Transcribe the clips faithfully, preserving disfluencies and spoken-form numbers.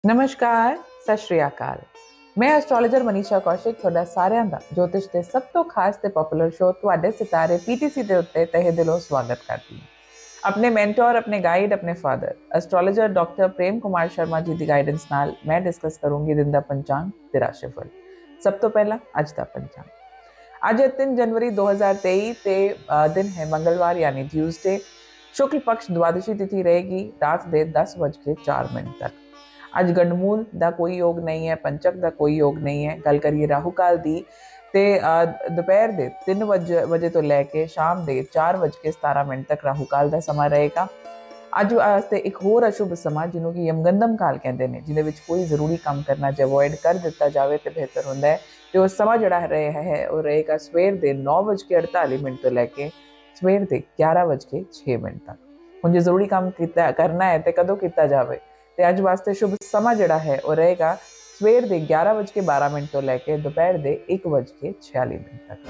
नमस्कार, सत श्री अकाल। मैं एस्ट्रोलॉजर मनीषा कौशिक ਤੁਹਾਡਾ ਸਾਰਿਆਂ ਦਾ ज्योतिष ਦੇ ਸਭ ਤੋਂ ਖਾਸ ਤੇ ਪਪੂਲਰ ਸ਼ੋਅ ਤੁਹਾਡੇ ਸਿਤਾਰੇ ਪੀਟੀਸੀ ਦੇ ਉੱਤੇ ਤਹਿ ਦਿਲੋਂ ਸਵਾਗਤ ਕਰਦੀ ਹਾਂ। ਆਪਣੇ ਮੈਂਟਰ, ਆਪਣੇ ਗਾਈਡ, ਆਪਣੇ father astrologer doctor Prem Kumar Sharma ji ਦੀ ਗਾਈਡੈਂਸ ਨਾਲ ਮੈਂ ਡਿਸਕਸ ਕਰੂੰਗੀ ਦਿਨ ਦਾ ਪੰਚਾਂਗ ਤੇ ਰਾਸ਼ੀਫਲ। ਸਭ ਤੋਂ ਪਹਿਲਾਂ ਅੱਜ ਦਾ ਪੰਚਾਂਗ। ਅੱਜ तीन जनवरी दो हज़ार तेईस ਤੇ दिन है मंगलवार यानी ट्यूसडे। शुक्ल पक्ष द्वादशी तिथि रहेगी रात ਦੇ दस बज के चार मिनट तक। ਅੱਜ ਗੰਡਮੂਲ ਦਾ ਕੋਈ ਯੋਗ ਨਹੀਂ ਹੈ, ਪੰਚਕ ਦਾ ਕੋਈ ਯੋਗ ਨਹੀਂ ਹੈ। ਗੱਲ ਕਰੀਏ ਰਾਹੂ ਕਾਲ ਦੀ ਤੇ ਦੁਪਹਿਰ ਦੇ तीन ਵਜੇ ਤੋਂ ਲੈ ਕੇ ਸ਼ਾਮ ਦੇ चार बज के सतारह ਮਿੰਟ ਤੱਕ ਰਾਹੂ ਕਾਲ ਦਾ ਸਮਾਂ ਰਹੇਗਾ। ਅੱਜ ਵਾਸਤੇ ਇੱਕ ਹੋਰ ਅਸ਼ੁਭ ਸਮਾਂ ਜਿਹਨੂੰ ਕਿ ਯਮਗੰਧਮ ਕਾਲ ਕਹਿੰਦੇ ਨੇ, ਜਿਹਦੇ ਵਿੱਚ ਕੋਈ ਜ਼ਰੂਰੀ ਕੰਮ ਕਰਨਾ ਜੇ ਅਵੋਇਡ ਕਰ ਦਿੱਤਾ ਜਾਵੇ ਤੇ ਬਿਹਤਰ ਹੁੰਦਾ ਹੈ। ਤੇ ਉਹ ਸਮਾਂ ਜਿਹੜਾ ਰਿਹਾ ਹੈ ਉਹ ਰਹੇਗਾ ਸਵੇਰ ਦੇ नौ बज के अड़तालीस ਮਿੰਟ ਤੋਂ ਲੈ ਕੇ ਸਵੇਰ ਦੇ ग्यारह बज के छह ਮਿੰਟ ਤੱਕ। ਹੁਣ ਜੇ ਜ਼ਰੂਰੀ ਕੰਮ ਕੀਤਾ ਕਰਨਾ ਹੈ ਤੇ ਕਦੋਂ ਕੀਤਾ ਜਾਵੇ? ਤੇ ਅੱਜ ਵਾਸਤੇ ਸ਼ੁਭ ਸਮਾਂ ਜਿਹੜਾ ਹੈ ਉਹ ਰਹੇਗਾ ਸਵੇਰ ਦੇ ग्यारह बज के बारह ਮਿੰਟ ਤੋਂ ਲੈ ਕੇ ਦੁਪਹਿਰ ਦੇ एक बज के छियालीस ਮਿੰਟ ਤੱਕ।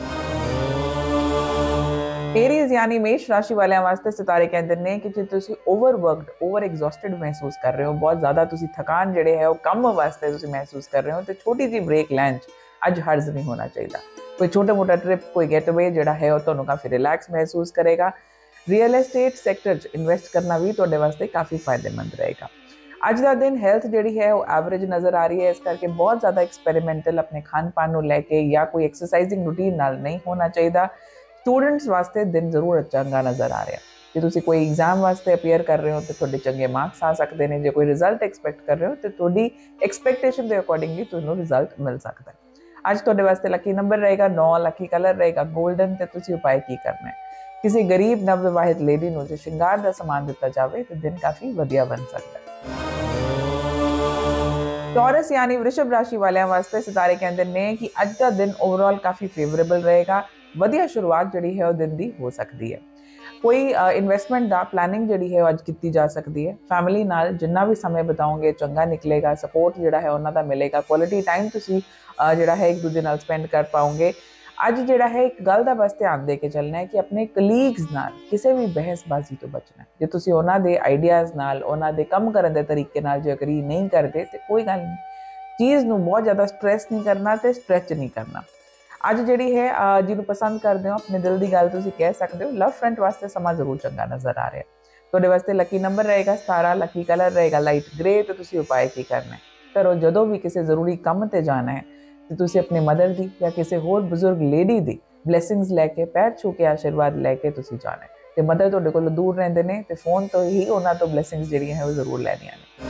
एरीज यानी मेष राशि वालिਆਂ ਵਾਸਤੇ ਸਿਤਾਰੇ ਕਹਿੰਦੇ ਨੇ ਕਿ ਜੇ ਤੁਸੀਂ ਓਵਰਵਰਕਡ, ਓਵਰ ਐਗਜ਼ੌਸਟਡ ਮਹਿਸੂਸ ਕਰ ਰਹੇ ਹੋ, ਬਹੁਤ ਜ਼ਿਆਦਾ ਤੁਸੀਂ ਥਕਾਨ ਜਿਹੜੇ ਹੈ ਉਹ ਕੰਮ ਵਾਸਤੇ ਤੁਸੀਂ ਮਹਿਸੂਸ ਕਰ ਰਹੇ ਹੋ, ਤੇ ਛੋਟੀ ਜਿਹੀ ਬ੍ਰੇਕ ਲੈਣ 'ਚ ਅੱਜ ਹਰਜ਼ ਨਹੀਂ ਹੋਣਾ ਚਾਹੀਦਾ। ਕੋਈ ਛੋਟਾ ਮੋਟਾ ਟ੍ਰਿਪ, ਕੋਈ ਗੈਟਅਵੇ ਜਿਹੜਾ ਹੈ ਉਹ ਤੁਹਾਨੂੰ ਕਾਫੀ ਰਿਲੈਕਸ ਮਹਿਸੂਸ ਕਰੇਗਾ। ਰੀਅਲ एस्टेट ਸੈਕਟਰ 'ਚ ਇਨਵੈਸਟ ਕਰਨਾ ਵੀ ਤੁਹਾਡੇ ਵਾਸਤੇ ਕਾਫੀ ਫਾਇਦੇਮੰਦ ਰਹੇਗਾ। ਅੱਜ ਦਾ ਦਿਨ ਹੈਲਥ ਜਿਹੜੀ ਹੈ ਉਹ ਐਵਰੇਜ ਨਜ਼ਰ ਆ ਰਹੀ ਹੈ, ਇਸ ਕਰਕੇ ਬਹੁਤ ਜ਼ਿਆਦਾ ਐਕਸਪੈਰੀਮੈਂਟਲ ਆਪਣੇ ਖਾਣ ਪਾਣ ਨੂੰ ਲੈ ਕੇ ਜਾਂ ਕੋਈ ਐਕਸਰਸਾਈਜ਼ਿੰਗ ਰੂਟੀਨ ਨਾਲ ਨਹੀਂ ਹੋਣਾ ਚਾਹੀਦਾ। ਸਟੂਡੈਂਟਸ ਵਾਸਤੇ ਦਿਨ ਜ਼ਰੂਰ ਚੰਗਾ ਨਜ਼ਰ ਆ ਰਿਹਾ। ਜੇ ਤੁਸੀਂ ਕੋਈ ਐਗਜ਼ਾਮ ਵਾਸਤੇ ਅਪੀਅਰ ਕਰ ਰਹੇ ਹੋ ਤਾਂ ਤੁਹਾਡੇ ਚੰਗੇ ਮਾਰਕਸ ਆ ਸਕਦੇ ਨੇ। ਜੇ ਕੋਈ ਰਿਜ਼ਲਟ ਐਕਸਪੈਕਟ ਕਰ ਰਹੇ ਹੋ ਤਾਂ ਤੁਹਾਡੀ ਐਕਸਪੈਕਟੇਸ਼ਨ ਦੇ ਅਕੋਰਡਿੰਗਲੀ ਤੁਹਾਨੂੰ ਰਿਜ਼ਲਟ ਮਿਲ ਸਕਦਾ ਹੈ। ਅੱਜ ਤੁਹਾਡੇ ਵਾਸਤੇ ਲੱਕੀ ਨੰਬਰ ਰਹੇਗਾ नौ, ਲੱਕੀ ਕਲਰ ਰਹੇਗਾ 골ਡਨ, ਤੇ ਤੁਸੀਂ ਉਪਾਅ ਕੀ ਕਰਨਾ ਹੈ? ਕਿਸੇ ਗਰੀਬ ਨਵ ਵਿਵਾਹਿਤ ਲੇਡੀ ਨੂੰ ਜੇ ਸ਼ਿੰਗਾਰ ਦਾ ਸਮਾਨ ਦਿੱਤਾ ਜਾਵੇ ਤਾਂ ਦਿਨ ਕਾਫੀ ਵਧੀਆ ਬਣ ਸਕਦਾ ਹੈ। ਟੌਰਸ यानी वृषभ राशि वालिਆਂ ਵਾਸਤੇ ਸਿਤਾਰੇ ਕਹਿੰਦੇ ਨੇ ਕਿ ਅੱਜ ਦਾ ਦਿਨ ਓਵਰਆਲ ਕਾਫੀ ਫੇਵਰੇਬਲ ਰਹੇਗਾ। ਵਧੀਆ ਸ਼ੁਰੂਆਤ ਜਿਹੜੀ ਹੈ ਉਹ ਦਿਨ ਦੀ ਹੋ ਸਕਦੀ ਹੈ। ਕੋਈ ਇਨਵੈਸਟਮੈਂਟ ਦਾ ਪਲਾਨਿੰਗ ਜਿਹੜੀ ਹੈ ਉਹ ਅੱਜ ਕੀਤੀ ਜਾ ਸਕਦੀ ਹੈ। ਫੈਮਿਲੀ ਨਾਲ ਜਿੰਨਾ ਵੀ ਸਮੇਂ ਬਿਤਾਓਗੇ ਚੰਗਾ ਨਿਕਲੇਗਾ। ਸਪੋਰਟ ਜਿਹੜਾ ਹੈ ਉਹਨਾਂ ਦਾ ਮਿਲੇਗਾ। ਕੁਆਲਿਟੀ ਟਾਈਮ ਤੁਸੀਂ ਜਿਹੜਾ ਹੈ ਇੱਕ ਦੂਜੇ ਨਾਲ ਸਪੈਂਡ ਕਰ ਪਾਓਗੇ। ਅੱਜ ਜਿਹੜਾ ਹੈ ਇੱਕ ਗੱਲ ਦਾ ਬਸ ਧਿਆਨ ਦੇ ਕੇ ਚੱਲਣਾ ਹੈ ਕਿ ਆਪਣੇ ਕਲੀਗਸ ਨਾਲ ਕਿਸੇ ਵੀ ਬਹਿਸਬਾਜ਼ੀ ਤੋਂ ਬਚਣਾ। ਜੇ ਤੁਸੀਂ ਉਹਨਾਂ ਦੇ ਆਈਡੀਆਜ਼ ਨਾਲ, ਉਹਨਾਂ ਦੇ ਕੰਮ ਕਰਨ ਦੇ ਤਰੀਕੇ ਨਾਲ ਜੇ ਅਗਰੀ ਨਹੀਂ ਕਰਦੇ ਤੇ ਕੋਈ ਗੱਲ ਨਹੀਂ। ਚੀਜ਼ ਨੂੰ ਬਹੁਤ ਜ਼ਿਆਦਾ ਸਟ੍ਰੈਸ ਨਹੀਂ ਕਰਨਾ ਤੇ ਸਟ੍ਰੈਚ ਨਹੀਂ ਕਰਨਾ। ਅੱਜ ਜਿਹੜੀ ਹੈ ਜਿਹਨੂੰ ਪਸੰਦ ਕਰਦੇ ਹੋ ਆਪਣੇ ਦਿਲ ਦੀ ਗੱਲ ਤੁਸੀਂ ਕਹਿ ਸਕਦੇ ਹੋ। ਲਵ ਫਰੰਟ ਵਾਸਤੇ ਸਮਾਂ ਜ਼ਰੂਰ ਚੰਗਾ ਨਜ਼ਰ ਆ ਰਿਹਾ। ਤੁਹਾਡੇ ਵਾਸਤੇ ਲੱਕੀ ਨੰਬਰ ਰਹੇਗਾ सतारह, ਲੱਕੀ ਕਲਰ ਰਹੇਗਾ ਲਾਈਟ ਗ੍ਰੇ, ਤੇ ਤੁਸੀਂ ਉਪਾਅ ਕੀ ਕਰਨਾ ਹੈ? ਘਰੋਂ ਜਦੋਂ ਵੀ ਕਿਸੇ ਜ਼ਰੂਰੀ ਕੰਮ ਤੇ ਜਾਣਾ ਹੈ ਤੇ ਤੁਸੀਂ ਆਪਣੇ ਮਦਰ ਦੀ ਜਾਂ ਕਿਸੇ ਹੋਰ ਬਜ਼ੁਰਗ ਲੇਡੀ ਦੀ ਬਲੇਸਿੰਗਸ ਲੈ ਕੇ, ਪੈਰ ਛੂ ਕੇ ਆਸ਼ੀਰਵਾਦ ਲੈ ਕੇ ਤੁਸੀਂ ਜਾਣਾ ਹੈ। ਤੇ ਮਦਰ ਤੁਹਾਡੇ ਕੋਲ ਦੂਰ ਰਹਿੰਦੇ ਨੇ ਤੇ ਫੋਨ ਤੋਂ ਹੀ ਉਹਨਾਂ ਤੋਂ ਬਲੇਸਿੰਗਸ ਜਿਹੜੀਆਂ ਹੈ ਉਹ ਜ਼ਰੂਰ ਲੈਣੀਆਂ ਨੇ।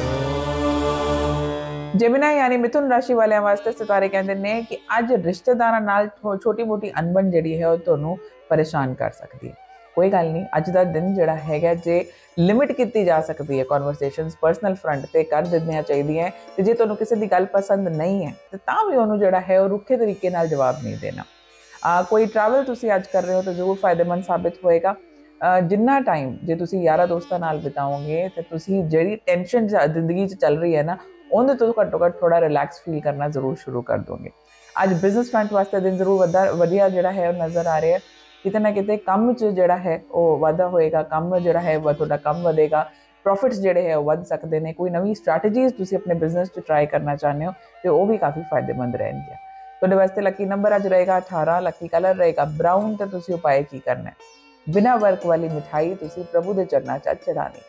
ਜੈਮਿਨੀ यानी मिथुन राशि ਵਾਲਿਆਂ ਵਾਸਤੇ ਸਿਤਾਰੇ ਕਹਿੰਦੇ ਨੇ ਕਿ ਅੱਜ ਰਿਸ਼ਤੇਦਾਰਾਂ ਨਾਲ ਛੋਟੀ ਮੋਟੀ ਅਣਬਣ ਜਿਹੜੀ ਹੈ ਉਹ ਤੁਹਾਨੂੰ ਪਰੇਸ਼ਾਨ ਕਰ ਸਕਦੀ ਹੈ। ਕੋਈ ਗੱਲ ਨਹੀਂ, ਅੱਜ ਦਾ ਦਿਨ ਜਿਹੜਾ ਹੈਗਾ ਜੇ ਲਿਮਿਟ ਕੀਤੀ ਜਾ ਸਕਦੀ ਹੈ ਕਨਵਰਸੇਸ਼ਨਸ ਪਰਸਨਲ ਫਰੰਟ ਤੇ ਕਰ ਦੇਣੀਆਂ ਚਾਹੀਦੀਆਂ। ਤੇ ਜੇ ਤੁਹਾਨੂੰ ਕਿਸੇ ਦੀ ਗੱਲ ਪਸੰਦ ਨਹੀਂ ਹੈ ਤੇ ਤਾਂ ਵੀ ਉਹਨੂੰ ਜਿਹੜਾ ਹੈ ਉਹ ਰੁੱਖੇ ਤਰੀਕੇ ਨਾਲ ਜਵਾਬ ਨਹੀਂ ਦੇਣਾ। ਆ ਕੋਈ ਟਰੈਵਲ ਤੁਸੀਂ ਅੱਜ ਕਰ ਰਹੇ ਹੋ ਤਾਂ ਜ਼ਰੂਰ ਫਾਇਦੇਮੰਦ ਸਾਬਿਤ ਹੋਏਗਾ। ਜਿੰਨਾ ਟਾਈਮ ਜੇ ਤੁਸੀਂ ਯਾਰਾਂ ਦੋਸਤਾਂ ਨਾਲ ਬਿਤਾਓਗੇ ਤੇ ਤੁਸੀਂ ਜਿਹੜੀ ਟੈਨਸ਼ਨ ਜ਼ਿੰਦਗੀ 'ਚ ਚੱਲ ਰਹੀ ਹੈ ਨਾ, ਉਹਦੇ ਤੋਂ ਘੱਟੋ ਘੱਟ ਥੋੜਾ ਰਿਲੈਕਸ ਫੀਲ ਕਰਨਾ ਜ਼ਰੂਰ ਸ਼ੁਰੂ ਕਰ ਦੋਗੇ। ਅੱਜ ਬਿਜ਼ਨਸ ਫਰੰਟ ਵਾਸਤੇ ਦਿਨ ਜ਼ਰੂਰ ਵਧਾ ਵਧੀਆ ਜਿਹੜਾ ਹੈ ਉਹ ਨਜ਼ਰ ਆ ਰਿਹਾ। ਕਿਤੇ ਨਾ ਕਿਤੇ ਕੰਮ 'ਚ ਜਿਹੜਾ ਹੈ ਉਹ ਵਾਧਾ ਹੋਏਗਾ। ਕੰਮ ਜਿਹੜਾ ਹੈ ਤੁਹਾਡਾ ਕੰਮ ਵਧੇਗਾ। ਪ੍ਰੋਫਿਟਸ ਜਿਹੜੇ ਹੈ ਉਹ ਵੱਧ ਸਕਦੇ ਨੇ। ਕੋਈ ਨਵੀਂ ਸਟ੍ਰੈਟਜੀਜ਼ ਤੁਸੀਂ ਆਪਣੇ ਬਿਜ਼ਨਸ 'ਚ ਟਰਾਈ ਕਰਨਾ ਚਾਹੁੰਦੇ ਹੋ ਤੇ ਉਹ ਵੀ ਕਾਫੀ ਫਾਇਦੇਮੰਦ ਰਹਿਣਗੀਆਂ। ਤੁਹਾਡੇ ਵਾਸਤੇ ਲੱਕੀ ਨੰਬਰ ਅੱਜ ਰਹੇਗਾ अठारह, ਲੱਕੀ ਕਲਰ ਰਹੇਗਾ ਬਰਾਊਨ, ਤੇ ਤੁਸੀਂ ਉਪਾਅ ਕੀ ਕਰਨਾ ਹੈ? ਬਿਨਾਂ ਵਰਕ ਵਾਲੀ ਮਿਠਾਈ ਤੁਸੀਂ ਪ੍ਰਭੂ ਦੇ ਚਰਨਾਂ 'ਚ ਚੜਾਣੀ।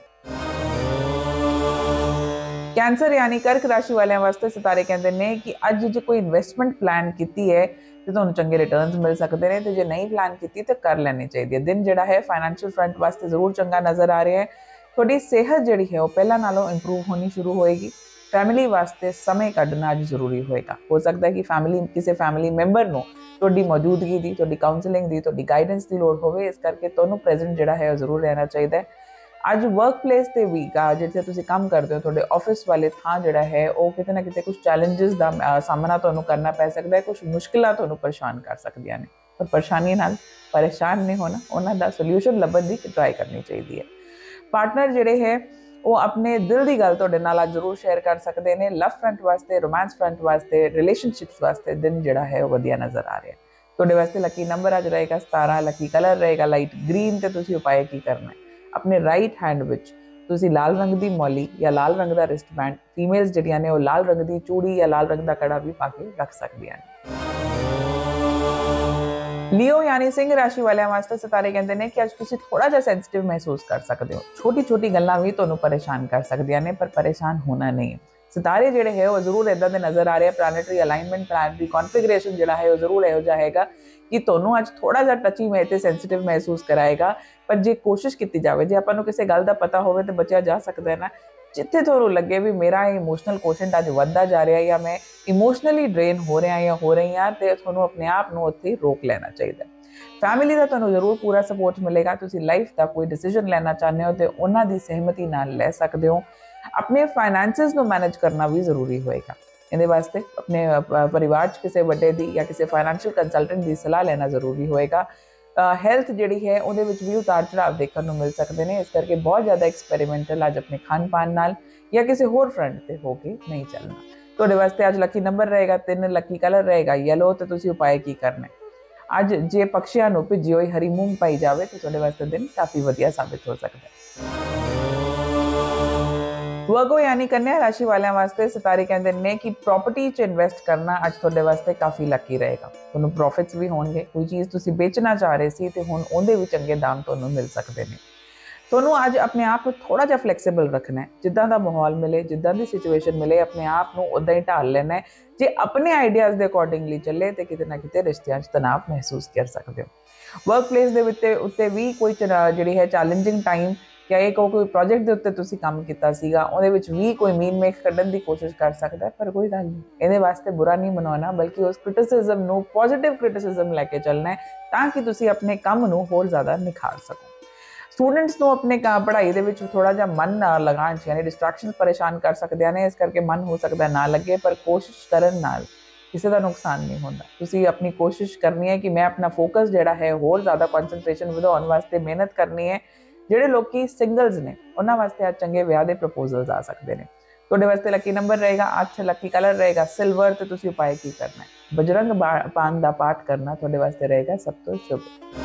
ਕੈਂਸਰ यानी ਕਰਕ ਰਾਸ਼ੀ ਵਾਲਿਆਂ ਵਾਸਤੇ ਸਿਤਾਰੇ ਕਹਿੰਦੇ ਨੇ ਕਿ ਅੱਜ ਜੇ ਕੋਈ ਇਨਵੈਸਟਮੈਂਟ ਪਲਾਨ ਕੀਤੀ ਹੈ ਤੇ ਤੁਹਾਨੂੰ ਚੰਗੇ ਰਿਟਰਨਸ ਮਿਲ ਸਕਦੇ ਨੇ, ਤੇ ਜੇ ਨਹੀਂ ਪਲਾਨ ਕੀਤੀ ਤਾਂ ਕਰ ਲੈਣੀ ਚਾਹੀਦੀ ਹੈ। ਦਿਨ ਜਿਹੜਾ ਹੈ ਫਾਈਨੈਂਸ਼ੀਅਲ ਫਰੰਟ ਵਾਸਤੇ ਜ਼ਰੂਰ ਚੰਗਾ ਨਜ਼ਰ ਆ ਰਿਹਾ ਹੈ। ਤੁਹਾਡੀ ਸਿਹਤ ਜਿਹੜੀ ਹੈ ਉਹ ਪਹਿਲਾਂ ਨਾਲੋਂ ਇੰਪਰੂਵ ਹੋਣੀ ਸ਼ੁਰੂ ਹੋਏਗੀ। ਫੈਮਿਲੀ ਵਾਸਤੇ ਸਮੇਂ ਕੱਢਣਾ ਅੱਜ ਜ਼ਰੂਰੀ ਹੋਏਗਾ। ਹੋ ਸਕਦਾ ਹੈ ਕਿ ਫੈਮਿਲੀ ਕਿਸੇ ਫੈਮਿਲੀ ਮੈਂਬਰ ਨੂੰ ਤੁਹਾਡੀ ਮੌਜੂਦਗੀ ਦੀ, ਤੁਹਾਡੀ ਕਾਉਂਸਲਿੰਗ ਦੀ, ਤੁਹਾਡੀ ਗਾਈਡੈਂਸ ਦੀ ਲੋੜ ਹੋਵੇ। ਇਸ ਕਰਕੇ ਤੁਹਾਨੂੰ ਪ੍ਰੈਜ਼ੈਂਟ ਜਿਹੜਾ ਹੈ ਉਹ ਜ਼ਰੂਰ ਰਹਿਣਾ ਚਾਹੀਦਾ ਹੈ। ਅੱਜ ਵਰਕ ਪਲੇਸ ਤੇ ਵੀ ਜਿੱਥੇ ਤੁਸੀਂ ਕੰਮ ਕਰਦੇ ਹੋ, ਤੁਹਾਡੇ ਆਫਿਸ ਵਾਲੇ ਥਾਂ ਜਿਹੜਾ ਹੈ ਉਹ ਕਿਤੇ ਨਾ ਕਿਤੇ ਕੁਝ ਚੈਲੰਜਸ ਦਾ ਸਾਹਮਣਾ ਤੁਹਾਨੂੰ ਕਰਨਾ ਪੈ ਸਕਦਾ ਹੈ। ਕੁਝ ਮੁਸ਼ਕਿਲਾਂ ਤੁਹਾਨੂੰ ਪਰੇਸ਼ਾਨ ਕਰ ਸਕਦੀਆਂ ਨੇ, ਪਰ ਪਰੇਸ਼ਾਨੀ ਨਾਲ ਪਰੇਸ਼ਾਨ ਨਹੀਂ ਹੋਣਾ, ਉਹਨਾਂ ਦਾ ਸੋਲਿਊਸ਼ਨ ਲੱਭਣ ਦੀ ਟਰਾਈ ਕਰਨੀ ਚਾਹੀਦੀ ਹੈ। ਪਾਰਟਨਰ ਜਿਹੜੇ ਹੈ ਉਹ ਆਪਣੇ ਦਿਲ ਦੀ ਗੱਲ ਤੁਹਾਡੇ ਨਾਲ ਅੱਜ ਜ਼ਰੂਰ ਸ਼ੇਅਰ ਕਰ ਸਕਦੇ ਨੇ। ਲਵ ਫਰੰਟ ਵਾਸਤੇ, ਰੋਮਾਂਸ ਫਰੰਟ ਵਾਸਤੇ, ਰਿਲੇਸ਼ਨਸ਼ਿਪਸ ਵਾਸਤੇ ਦਿਨ ਜਿਹੜਾ ਹੈ ਉਹ ਵਧੀਆ ਨਜ਼ਰ ਆ ਰਿਹਾ। ਤੁਹਾਡੇ ਵਾਸਤੇ ਲੱਕੀ ਨੰਬਰ ਅੱਜ ਰਹੇਗਾ सतारह, ਲੱਕੀ ਕਲਰ ਰਹੇਗਾ ਲਾਈਟ ਗ੍ਰੀਨ, ਤੇ ਤੁਸੀਂ ਉਪਾਅ ਕੀ ਕਰਨਾ ਹੈ? ਆਪਣੇ ਰਾਈਟ ਹੈਂਡ ਵਿੱਚ ਤੁਸੀਂ ਲਾਲ ਰੰਗ ਦੀ ਮੌਲੀ ਜਾਂ ਲਾਲ ਰੰਗ ਦਾ ਰਿਸਟਬੈਂਡ, ਫੀਮੇਲਸ ਜਿਹੜੀਆਂ ਨੇ ਉਹ ਲਾਲ ਰੰਗ ਦੀ ਚੂੜੀ ਜਾਂ ਲਾਲ ਰੰਗ ਦਾ ਕੜਾ ਵੀ ਪਾ ਕੇ ਰੱਖ ਸਕਦੀਆਂ ਨੇ। ਲਿਓ ਯਾਨੀ ਸਿੰਘ ਰਾਸ਼ੀ ਵਾਲਿਆਂ ਵਾਸਤੇ ਸਿਤਾਰੇ ਕਹਿੰਦੇ ਨੇ ਕਿ ਅੱਜ ਤੁਸੀਂ ਥੋੜਾ ਜਿਹਾ ਸੈਂਸਿਟਿਵ ਮਹਿਸੂਸ ਕਰ ਸਕਦੇ ਹੋ। ਛੋਟੀ ਛੋਟੀ ਗੱਲਾਂ ਵੀ ਤੁਹਾਨੂੰ ਪਰੇਸ਼ਾਨ ਕਰ ਸਕਦੀਆਂ ਨੇ, ਪਰ ਪਰੇਸ਼ਾਨ ਹੋਣਾ ਨਹੀਂ। ਸਿਤਾਰੇ ਜਿਹੜੇ ਹੈ ਉਹ ਜ਼ਰੂਰ ਇਦਾਂ ਦੇ ਨਜ਼ਰ ਆ ਰਹੇ, ਪਲੈਨੇਟਰੀ ਅਲਾਈਨਮੈਂਟ, ਪਲੈਨੇਟਰੀ ਕਨਫੀਗਰੇਸ਼ਨ ਜਿਹੜਾ ਹੈ ਉਹ ਜ਼ਰੂਰ ਇਹੋ ਜਿਹਾ ਹੈਗਾ ਕਿ ਤੁਹਾਨੂੰ ਅੱਜ ਥੋੜਾ ਜਿਹਾ ਟੱਚੀ ਮੈਂ ਤੇ ਸੈਂਸਿਟਿਵ ਮਹਿਸੂਸ ਕਰਾਏਗਾ। ਪਰ ਜੇ ਕੋਸ਼ਿਸ਼ ਕੀਤੀ ਜਾਵੇ, ਜੇ ਆਪਾਂ ਨੂੰ ਕਿਸੇ ਗੱਲ ਦਾ ਪਤਾ ਹੋਵੇ ਤੇ ਬਚਿਆ ਜਾ ਸਕਦਾ ਹੈ ਨਾ। ਜਿੱਥੇ ਤੁਹਾਨੂੰ ਲੱਗੇ ਵੀ ਮੇਰਾ ਇਮੋਸ਼ਨਲ ਕੋਸ਼ੈਂਟ ਅੱਜ ਵੱਧਦਾ ਜਾ ਰਿਹਾ ਜਾਂ ਮੈਂ ਇਮੋਸ਼ਨਲੀ ਡਰੇਨ ਹੋ ਰਿਹਾ ਜਾਂ ਹੋ ਰਹੀ ਹਾਂ, ਤੇ ਤੁਹਾਨੂੰ ਆਪਣੇ ਆਪ ਨੂੰ ਉੱਥੇ ਰੋਕ ਲੈਣਾ ਚਾਹੀਦਾ। ਫੈਮਿਲੀ ਦਾ ਤੁਹਾਨੂੰ ਜ਼ਰੂਰ ਪੂਰਾ ਸਪੋਰਟ ਮਿਲੇਗਾ। ਤੁਸੀਂ ਲਾਈਫ ਦਾ ਕੋਈ ਡਿਸੀਜਨ ਲੈਣਾ ਚਾਹੁੰਦੇ ਹੋ ਤੇ ਉਹਨਾਂ ਦੀ ਸਹਿਮਤੀ ਨਾਲ ਲੈ ਸਕਦੇ ਹੋ। ਆਪਣੇ ਫਾਈਨੈਂਸਿਸ ਨੂੰ ਮੈਨੇਜ ਕਰਨਾ ਵੀ ਜ਼ਰੂਰੀ ਹੋਏਗਾ। ਇਹਦੇ ਵਾਸਤੇ ਆਪਣੇ ਪਰਿਵਾਰ 'ਚ ਕਿਸੇ ਵੱਡੇ ਦੀ ਜਾਂ ਕਿਸੇ ਫਾਈਨੈਂਸ਼ੀਅਲ ਕੰਸਲਟੈਂਟ ਦੀ ਸਲਾਹ ਲੈਣਾ ਜ਼ਰੂਰੀ ਹੋਏਗਾ। ਹੈਲਥ ਜਿਹੜੀ ਹੈ ਉਹਦੇ ਵਿੱਚ ਵੀ ਉਤਾਰ ਚੜਾਵ ਦੇਖਣ ਨੂੰ ਮਿਲ ਸਕਦੇ ਨੇ, ਇਸ ਕਰਕੇ ਬਹੁਤ ਜ਼ਿਆਦਾ ਐਕਸਪੈਰੀਮੈਂਟਲ ਅੱਜ ਆਪਣੇ ਖਾਣ ਪਾਣ ਨਾਲ ਜਾਂ ਕਿਸੇ ਹੋਰ ਫਰੰਟ ਤੇ ਹੋ ਕੇ ਨਹੀਂ ਚੱਲਣਾ। ਤੁਹਾਡੇ ਵਾਸਤੇ ਅੱਜ ਲੱਕੀ ਨੰਬਰ ਰਹੇਗਾ ਤਿੰਨ, ਲੱਕੀ ਕਲਰ ਰਹੇਗਾ ਯੈਲੋ, ਤੇ ਤੁਸੀਂ ਉਪਾਅ ਕੀ ਕਰਨਾ ਅੱਜ, ਜੇ ਪਕਸ਼ੀਆਂ ਨੂੰ ਭਿੱਜੀ ਹੋਈ ਹਰੀ ਮੂੰਗ ਪਾਈ ਜਾਵੇ ਤਾਂ ਤੁਹਾਡੇ ਵਾਸਤੇ ਦਿਨ ਕਾਫੀ ਵਧੀਆ ਸਾਬਿਤ ਹੋ ਸਕਦਾ ਹੈ। ਵਰਗੋ ਯਾਨੀ ਕੰਨਿਆ ਰਾਸ਼ੀ ਵਾਲਿਆਂ ਵਾਸਤੇ ਸਿਤਾਰੇ ਕਹਿੰਦੇ ਨੇ ਕਿ ਪ੍ਰਾਪਰਟੀ 'ਚ ਇਨਵੈਸਟ ਕਰਨਾ ਅੱਜ ਤੁਹਾਡੇ ਵਾਸਤੇ ਕਾਫੀ ਲੱਕੀ ਰਹੇਗਾ। ਤੁਹਾਨੂੰ ਪ੍ਰੋਫਿਟਸ ਵੀ ਹੋਣਗੇ। ਕੋਈ ਚੀਜ਼ ਤੁਸੀਂ ਵੇਚਣਾ ਚਾਹ ਰਹੇ ਸੀ ਤੇ ਹੁਣ ਉਹਦੇ ਵੀ ਚੰਗੇ ਦਾਮ ਤੁਹਾਨੂੰ ਮਿਲ ਸਕਦੇ ਨੇ। ਤੁਹਾਨੂੰ ਅੱਜ ਆਪਣੇ ਆਪ ਨੂੰ ਥੋੜਾ ਜਿਹਾ ਫਲੈਕਸੀਬਲ ਰੱਖਣਾ ਹੈ। ਜਿੱਦਾਂ ਦਾ ਮਾਹੌਲ ਮਿਲੇ, ਜਿੱਦਾਂ ਦੀ ਸਿਚੁਏਸ਼ਨ ਮਿਲੇ, ਆਪਣੇ ਆਪ ਨੂੰ ਉਦਾਂ ਹੀ ਢਾਲ ਲੈਣਾ ਹੈ। ਜੇ ਆਪਣੇ ਆਈਡੀਆਜ਼ ਦੇ ਅਕੋਰਡਿੰਗਲੀ ਚੱਲੇ ਤੇ ਕਿਤੇ ਨਾ ਕਿਤੇ ਰਿਸ਼ਤਿਆਂ 'ਚ ਤਣਾਅ ਮਹਿਸੂਸ ਕਰ ਸਕਦੇ ਹੋ। ਵਰਕ ਪਲੇਸ ਦੇ ਉੱਤੇ ਉੱਤੇ ਵੀ ਕੋਈ ਜਿਹੜੀ ਹੈ ਚੈਲੰਜਿੰਗ ਟਾਈਮ ਜਾਂ ਇਹ ਕੋਈ ਪ੍ਰੋਜੈਕਟ ਦੇ ਉੱਤੇ ਤੁਸੀਂ ਕੰਮ ਕੀਤਾ ਸੀਗਾ, ਉਹਦੇ ਵਿੱਚ ਵੀ ਕੋਈ ਮੀਨ ਮੇਖ ਕੱਢਣ ਦੀ ਕੋਸ਼ਿਸ਼ ਕਰ ਸਕਦਾ, ਪਰ ਕੋਈ ਗੱਲ ਨਹੀਂ। ਇਹਦੇ ਵਾਸਤੇ ਬੁਰਾ ਨਹੀਂ ਮਨਾਉਣਾ, ਬਲਕਿ ਉਸ ਕ੍ਰਿਟਿਸਿਜ਼ਮ ਨੂੰ ਪੋਜ਼ਿਟਿਵ ਕ੍ਰਿਟਿਸਿਜ਼ਮ ਲੈ ਕੇ ਚੱਲਣਾ ਹੈ ਤਾਂ ਕਿ ਤੁਸੀਂ ਆਪਣੇ ਕੰਮ ਨੂੰ ਹੋਰ ਜ਼ਿਆਦਾ ਨਿਖਾਰ ਸਕੋ। ਸਟੂਡੈਂਟਸ ਨੂੰ ਆਪਣੇ ਪੜ੍ਹਾਈ ਦੇ ਵਿੱਚ ਥੋੜਾ ਜਿਹਾ ਮਨ ਨਾ ਲਗਾਉਣ 'ਚ ਯਾਨੀ ਡਿਸਟਰੈਕਸ਼ਨ ਪਰੇਸ਼ਾਨ ਕਰ ਸਕਦੀਆਂ ਨੇ, ਇਸ ਕਰਕੇ ਮਨ ਹੋ ਸਕਦਾ ਨਾ ਲੱਗੇ, ਪਰ ਕੋਸ਼ਿਸ਼ ਕਰਨ ਨਾਲ ਕਿਸੇ ਦਾ ਨੁਕਸਾਨ ਨਹੀਂ ਹੁੰਦਾ। ਤੁਸੀਂ ਆਪਣੀ ਕੋਸ਼ਿਸ਼ ਕਰਨੀ ਹੈ ਕਿ ਮੈਂ ਆਪਣਾ ਫੋਕਸ ਜਿਹੜਾ ਹੈ ਹੋਰ ਜ਼ਿਆਦਾ ਕਨਸੈਂਟਰੇਸ਼ਨ ਵਧਾਉਣ ਵਾਸਤੇ ਮਿਹਨਤ ਕਰਨੀ ਹੈ। ਜਿਹੜੇ ਲੋਕੀ ਸਿੰਗਲਸ ਨੇ ਉਹਨਾਂ ਵਾਸਤੇ ਅੱਜ ਚੰਗੇ ਵਿਆਹ ਦੇ ਪ੍ਰਪੋਜ਼ਲਸ ਆ ਸਕਦੇ ਨੇ। ਤੁਹਾਡੇ ਵਾਸਤੇ ਲੱਕੀ ਨੰਬਰ ਰਹੇਗਾ ਅੱਠ, ਲੱਕੀ ਕਲਰ ਰਹੇਗਾ ਸਿਲਵਰ, ਤੇ ਤੁਸੀਂ ਉਪਾਅ ਕੀ ਕਰਨਾ ਹੈ ਬਜਰੰਗ ਬਾਣ ਦਾ ਪਾਠ ਕਰਨਾ ਤੁਹਾਡੇ ਵਾਸਤੇ ਰਹੇਗਾ ਸਭ ਤੋਂ ਸ਼ੁਭ।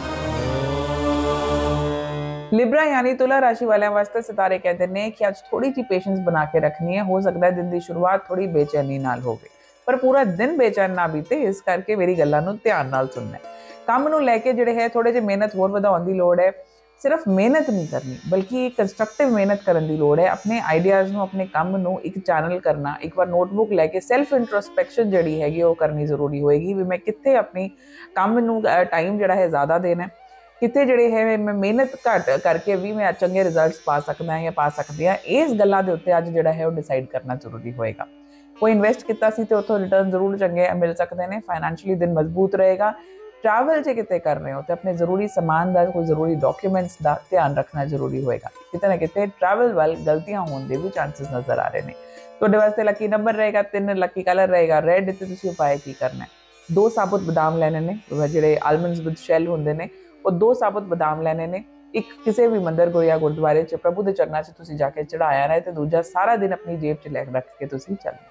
ਲਿਬਰਾ ਯਾਨੀ ਤੁਲਾ ਰਾਸ਼ੀ ਵਾਲਿਆਂ ਵਾਸਤੇ ਸਿਤਾਰੇ ਕਹਿੰਦੇ ਨੇ ਕਿ ਅੱਜ ਥੋੜੀ ਜਿਹੀ ਪੇਸ਼ੈਂਸ ਬਣਾ ਕੇ ਰੱਖਣੀ ਹੈ। ਹੋ ਸਕਦਾ ਹੈ ਦਿਨ ਦੀ ਸ਼ੁਰੂਆਤ ਥੋੜੀ ਬੇਚੈਨੀ ਨਾਲ ਹੋਵੇ, ਪਰ ਪੂਰਾ ਦਿਨ ਬੇਚੈਨ ਨਾ ਬੀਤੇ, ਇਸ ਕਰਕੇ ਮੇਰੀ ਗੱਲਾਂ ਨੂੰ ਧਿਆਨ ਨਾਲ ਸੁਣਨਾ। ਕੰਮ ਨੂੰ ਲੈ ਕੇ ਜਿਹੜੇ ਹੈ ਥੋੜੇ ਜਿਹੀ ਮਿਹਨਤ ਹੋਰ ਵਧਾਉਣ ਦੀ ਲੋੜ ਹੈ। ਸਿਰਫ ਮਿਹਨਤ ਨਹੀਂ ਕਰਨੀ, ਬਲਕਿ ਕੰਸਟਰਕਟਿਵ ਮਿਹਨਤ ਕਰਨ ਦੀ ਲੋੜ ਹੈ। ਆਪਣੇ ਆਈਡੀਆਜ਼ ਨੂੰ, ਆਪਣੇ ਕੰਮ ਨੂੰ ਇੱਕ ਚੈਨਲ ਕਰਨਾ, ਇੱਕ ਵਾਰ ਨੋਟਬੁੱਕ ਲੈ ਕੇ ਸੈਲਫ ਇੰਟਰੋਸਪੈਕਸ਼ਨ ਜਿਹੜੀ ਹੈਗੀ ਉਹ ਕਰਨੀ ਜ਼ਰੂਰੀ ਹੋਏਗੀ ਵੀ ਮੈਂ ਕਿੱਥੇ ਆਪਣੀ ਕੰਮ ਨੂੰ ਟਾਈਮ ਜਿਹੜਾ ਹੈ ਜ਼ਿਆਦਾ ਦੇਣਾ, ਕਿੱਥੇ ਜਿਹੜੇ ਹੈ ਮੈਂ ਮਿਹਨਤ ਘੱਟ ਕਰਕੇ ਵੀ ਮੈਂ ਚੰਗੇ ਰਿਜ਼ਲਟਸ ਪਾ ਸਕਦਾ ਜਾਂ ਪਾ ਸਕਦੀ ਹਾਂ। ਇਸ ਗੱਲਾਂ ਦੇ ਉੱਤੇ ਅੱਜ ਜਿਹੜਾ ਹੈ ਉਹ ਡਿਸਾਈਡ ਕਰਨਾ ਜ਼ਰੂਰੀ ਹੋਏਗਾ। ਕੋਈ ਇਨਵੈਸਟ ਕੀਤਾ ਸੀ ਤੇ ਉੱਥੋਂ ਰਿਟਰਨ ਜ਼ਰੂਰ ਚੰਗੇ ਮਿਲ ਸਕਦੇ ਨੇ। ਫਾਈਨੈਂਸ਼ੀਅਲੀ ਦਿਨ ਮਜ਼ਬੂਤ ਰਹੇਗਾ। ट्रैवल जे किते कर रहे हो तो अपने जरूरी समान का, कोई जरूरी डॉक्यूमेंट्स का ध्यान रखना जरूरी होएगा। किते ना किते ट्रैवल वाल गलतियां होने के भी चांसेस नजर आ रहे हैं। ਤੁਹਾਡੇ ਵਾਸਤੇ ਲੱਕੀ ਨੰਬਰ ਰਹੇਗਾ ਤਿੰਨ, ਲੱਕੀ ਕਲਰ ਰਹੇਗਾ ਰੈੱਡ, ਤੇ ਤੁਸੀਂ ਉਪਾਅ ਕੀ ਕਰਨਾ ਹੈ ਦੋ ਸਾਬੁਤ ਬਦਾਮ ਲੈਣੇ ਨੇ, ਜਿਹੜੇ ਆਲਮੰਡਸ ਵਿਦ ਸ਼ੈਲ ਹੁੰਦੇ ਨੇ, ਉਹ ਦੋ ਸਾਬੁਤ ਬਦਾਮ ਲੈਣੇ ਨੇ। ਇੱਕ ਕਿਸੇ ਵੀ ਮੰਦਰ ਕੋ ਜਾਂ ਗੁਰਦੁਆਰੇ 'ਚ ਪ੍ਰਭੂ ਦੇ ਚਰਨਾਂ 'ਚ ਤੁਸੀਂ ਜਾ ਕੇ ਚੜਾਇਆ ਹੈ, ਤੇ ਦੂਜਾ ਸਾਰਾ ਦਿਨ ਆਪਣੀ ਜੇਬ 'ਚ ਲੈ ਰੱਖ ਕੇ ਤੁਸੀਂ ਚੱਲਣਾ।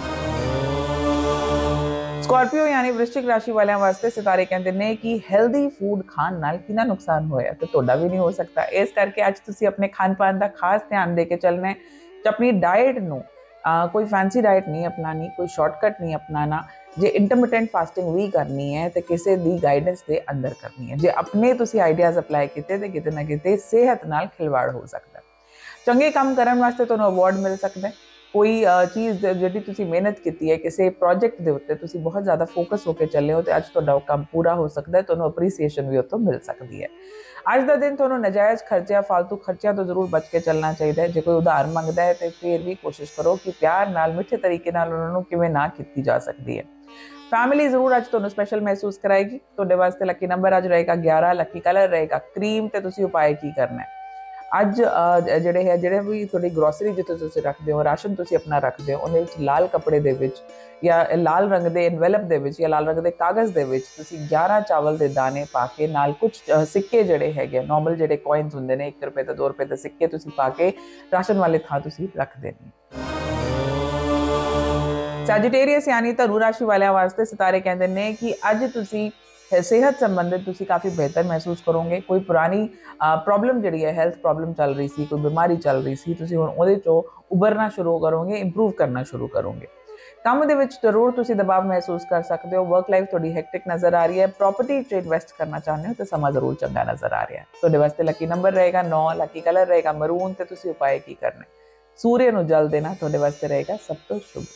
स्कॉर्पियो यानी वृश्चिक राशि वाले वास्ते सितारे कहते हैं कि हेल्दी फूड खाण नाल कितना नुकसान होया तो तुहाडा भी नहीं हो सकता। इस करके अज तुसी अपने खान पान का खास ध्यान दे के चलना है। अपनी डाइट नू कोई फैंसी डाइट नहीं अपनानी, कोई शॉर्टकट नहीं अपनाना। जे इंटरमिटेंट फास्टिंग भी करनी है तो किसी दी गाइडेंस के अंदर करनी है। जे अपने तुसी आइडियाज अप्लाई किते ते किते ना किते सेहत नाल खिलवाड़ हो सकता है। चंगे काम करन वास्ते तुहानू अवार्ड मिल सकता है। कोई चीज़ जी तुसी मेहनत की है, किसी प्रोजेक्ट के उत्ते तुसी बहुत ज़्यादा फोकस होकर चले हो तो अज तुहाडा काम पूरा हो सकता है। तुहानू अप्रीसीएशन भी उत्तों मिल सकती है। अज का दिन तुहानू नजायज़ खर्चा, फालतू खर्चों तो जरूर बच के चलना चाहिए। जो कोई उधार मंगता है तो फिर भी कोशिश करो कि प्यार नाल, मिठे तरीके नाल उन्होंने किवें ना की जा सकती है। फैमिली जरूर अज तुहानू स्पैशल महसूस कराएगी। तुहाडे वास्ते लकी नंबर अज रहेगा ग्यारह, लकी कलर रहेगा क्रीम, तो तुसी उपाय की करना है अज ਜਿਹੜੇ ਹੈ ਜਿਹੜੇ ਵੀ ਤੁਹਾਡੀ ਗਰੋਸਰੀ ਜਿੱਥੇ ਤੁਸੀਂ ਰੱਖਦੇ ਹੋ, ਰਾਸ਼ਨ ਤੁਸੀਂ ਆਪਣਾ ਰੱਖਦੇ ਹੋ, ਉਹਦੇ ਵਿੱਚ ਲਾਲ ਕੱਪੜੇ ਦੇ ਵਿੱਚ ਜਾਂ ਲਾਲ ਰੰਗ ਦੇ ਐਨਵੈਲਪ ਦੇ ਵਿੱਚ ਜਾਂ ਲਾਲ ਰੰਗ ਦੇ ਕਾਗਜ਼ ਦੇ ਵਿੱਚ ਤੁਸੀਂ ਗਿਆਰਾਂ ਚਾਵਲ ਦੇ ਦਾਣੇ ਪਾ ਕੇ ਨਾਲ ਕੁਝ ਸਿੱਕੇ ਜਿਹੜੇ ਹੈਗੇ ਨੋਰਮਲ ਜਿਹੜੇ ਕੋਇਨਸ ਹੁੰਦੇ ਨੇ ਇੱਕ ਰੁਪਏ ਤੇ ਦੋ ਰੁਪਏ ਦੇ ਸਿੱਕੇ ਤੁਸੀਂ ਪਾ ਕੇ ਰਾਸ਼ਨ ਵਾਲੇ ਥਾਂ ਤੁਸੀਂ ਰੱਖ ਦੇਣੇ। ਸੈਜੀਟੇਰੀਅਸ यानी ਧਨੂ ਰਾਸ਼ੀ ਵਾਲਿਆਂ ਵਾਸਤੇ ਸਿਤਾਰੇ ਕਹਿੰਦੇ ਨੇ ਕਿ ਅੱਜ ਤੁਸੀਂ सेहत संबंधित तुसी काफ़ी बेहतर महसूस करोगे। कोई पुरानी प्रॉब्लम जी है, हेल्थ प्रॉब्लम चल रही सी, कोई बीमारी चल रही सी, तुसी हुण उहदे चों उभरना शुरू करोगे, इंप्रूव करना शुरू करोगे। काम दे विच जरूर तुसी दबाव महसूस कर सकते हो। वर्क लाइफ थोड़ी हैक्टिक नज़र आ रही है। प्रॉपर्टी च इन्वेस्ट करना चाहते हो तो समा जरूर चंगा नज़र आ रहा है। तुहाडे वास्ते लकी नंबर रहेगा नौ, लकी कलर रहेगा मरून ते तुसी उपाय की करने, सूर्य नूं जल देना तुहाडे वास्ते रहेगा सब तो शुभ।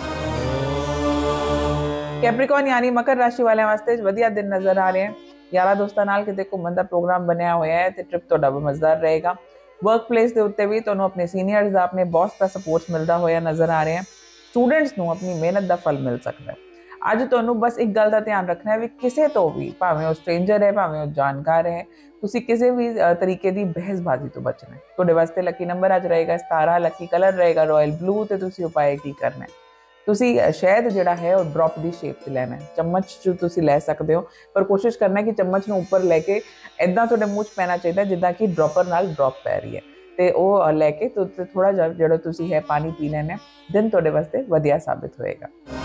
कैप्रिकॉन यानी मकर राशि वाले वास्ते वधिया दिन नज़र आ रहे हैं। यारा दोस्तों नाल किते घुम्मण दा प्रोग्राम बनया होया है ते ट्रिप तुहाडा भी मज़ेदार रहेगा। वर्क प्लेस दे उत्ते भी तुहानूं अपने सीनियर्स दा, अपने बॉस दा सपोर्ट मिलदा होया नज़र आ रहा है। स्टूडेंट्स नूं अपनी मेहनत दा फल मिल सकदा है। अज तुहानूं बस एक गल दा ध्यान रखना है भी किसी तो भी, भावें वो स्ट्रेंजर है, भावें वो जानकार है, तुसी किसी भी तरीके की बहसबाजी तो बचना है। तुहाडे वास्ते लकी नंबर अज रहेगा सतारह, लकी कलर रहेगा रॉयल ब्लू ते तुसी उपाय की करना है, तुसी शहद जिहड़ा है वो ड्रॉप की शेप च लेना है। चम्मच च तुसी लै सकते हो, पर कोशिश करना है कि चम्मच नूं उपर लैके इदां तुहाडे मूँह च पैना चाहिए जिद्दां कि ड्रॉपर नाल ड्रॉप पै रही है, तो वह लैके तो थोड़ा जिहा जिहड़ा तुसी है पानी पी लेना। दिन तुहाडे वास्ते वधिया साबित होएगा।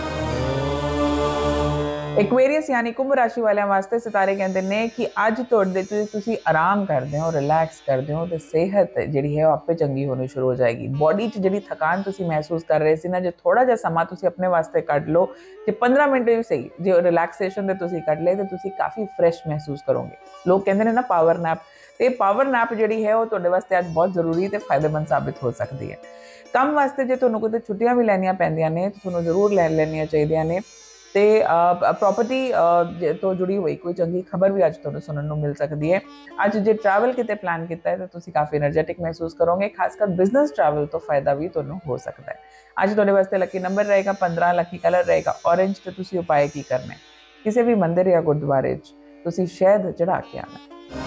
एक्वेरियस यानी कुंभ राशि वाले वास्ते सितारे कहते हैं कि अज तुहाडे तुसी आराम करते हो, रिलैक्स करते हो तो सेहत जिहड़ी है आपे चंगी होनी शुरू हो जाएगी। बॉडी च जिहड़ी थकान तुसी महसूस कर रहे सी ना, जो थोड़ा जिहा समा तुसी अपने वास्ते कढ लो, जो पंद्रह मिनट भी सही जो रिलैक्सेशन दे तुसी कढ ले तो तुसी काफ़ी फ्रैश महसूस करोगे। लोग कहते हैं ना पावर नैप, तो पावर नैप जिहड़ी है वो तुहाडे वास्ते अज बहुत जरूरी ते फायदेमंद साबित हो सकती है। काम वास्ते जो तुहानूं कोई छुट्टियां भी लैनियां पैंदियां ने तो तुहानूं जरूर लै लैनियां चाहीदियां ने। तो प्रॉपर्टी तो जुड़ी हुई कोई चंगी खबर भी अज तुहानूं सुनने को मिल सकती है। अज जो ट्रैवल किते प्लान किया है तो तुसी काफ़ी एनर्जेटिक महसूस करोगे। खासकर बिजनेस ट्रैवल तो फायदा भी तुहानूं हो सकता है। अज तुहाडे वास्ते लकी नंबर रहेगा पंद्रह, लकी कलर रहेगा ऑरेंज ते तुसी उपाय की करना है, किसी भी मंदिर या गुरुद्वारे तुसी शहद चढ़ा के आना।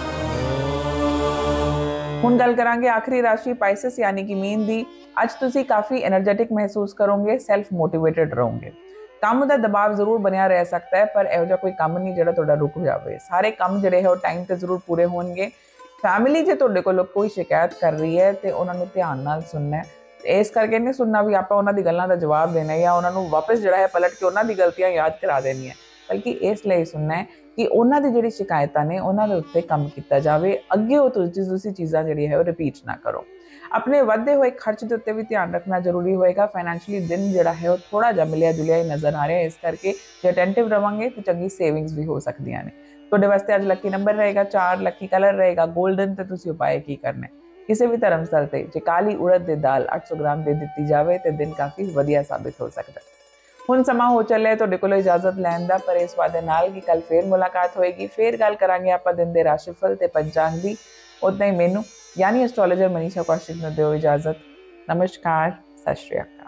हुण गल करांगे आखिरी राशि पाइसिस यानी कि मीन दी। अज तुसी काफ़ी एनर्जेटिक महसूस करोगे, सैल्फ मोटिवेटेड रहोगे। काम का दबाव जरूर बनया रह सकता है, पर इहो जिहा कोई काम नहीं जिहड़ा तुहाडा रुक जाए। सारे काम जिहड़े है वो टाइम ते जरूर पूरे होणगे। फैमिली जे तुहाडे कोलों कोई शिकायत कर रही है तो उन्होंने ध्यान नाल सुनना है। इस करके नहीं सुनना भी आपां उन्हां दी गल्लां दा जवाब देना है या उन्होंने वापस जिहड़ा है पलट के उन्हां दी गलतियां याद करा देनी है, बल्कि इसलिए सुनना है कि उन्हां दी जिहड़ी शिकायतां ने उन्हां दे उत्ते काम किया जाए। अगे वो तुसी चीज़ां जिहड़ी है वो रिपीट ना करो। अपने वधदे हुए खर्च के उत्ते भी ध्यान रखना जरूरी होएगा। फाइनैंशियली दिन जिहड़ा है वो थोड़ा जिहा मिलिया जुलिया ही नज़र आ रहा है, इस करके जे अटेंटिव रहांगे तो चंगी सेविंग्स भी हो सकदियां ने। तुहाडे वास्ते अज लकी नंबर रहेगा चार, लकी कलर रहेगा गोल्डन ते तुसी उपाय की करना है, किसी भी धर्म स्थल ते जे काली उड़द दी दाल आठ सौ ग्राम दे दित्ती जाए तो दिन काफ़ी वधिया साबित हो सकता है। हुण समा हो चलिया तुहाडे कोलों इजाजत लैण दा, पर इस वादे नाल कि कल फिर मुलाकात होएगी। फिर गल करांगे आपां दिन दे राशिफल ते पंचांग दी। उदां ही मैनू यानी एस्ट्रोलॉजर मनीषा कौशिक ने दिओ इजाजत। नमस्कार, सत श्री अकाल।